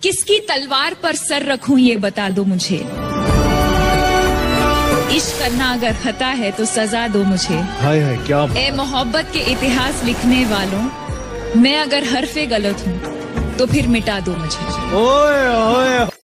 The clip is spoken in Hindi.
किसकी तलवार पर सर रखूं ये बता दो मुझे। इश्क करना अगर खता है तो सजा दो मुझे। हाय हाय क्या ए मोहब्बत के इतिहास लिखने वालों, मैं अगर हरफे गलत हूँ तो फिर मिटा दो मुझे। ओए ओए